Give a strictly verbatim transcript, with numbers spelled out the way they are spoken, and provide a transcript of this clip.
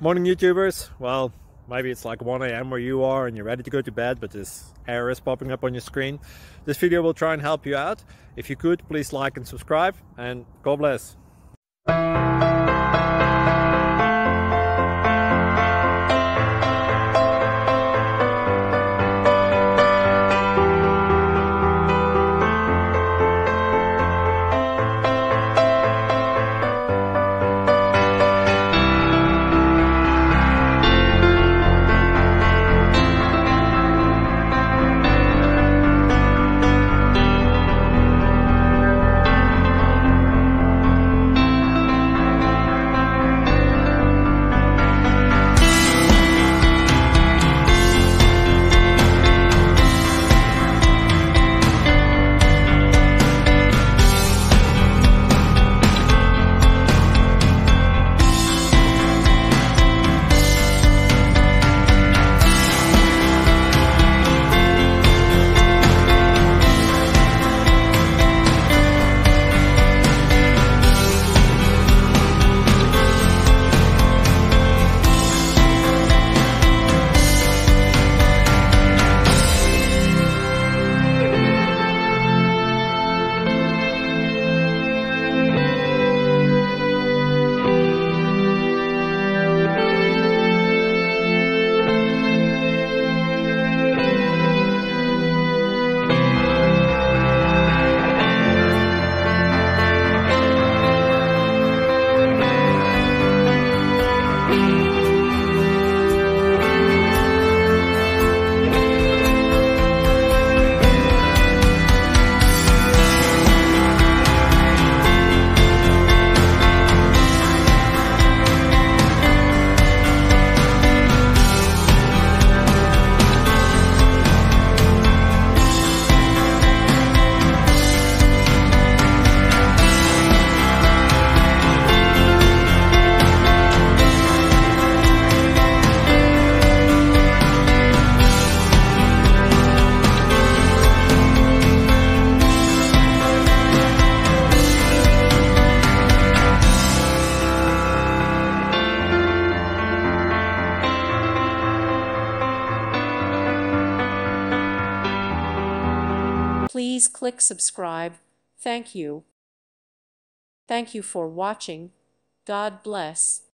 Morning YouTubers. Well, maybe it's like one A M where you are and you're ready to go to bed, but this error is popping up on your screen. This video will try and help you out. If you could, please like and subscribe, and God bless. Please click subscribe. Thank you. Thank you for watching. God bless.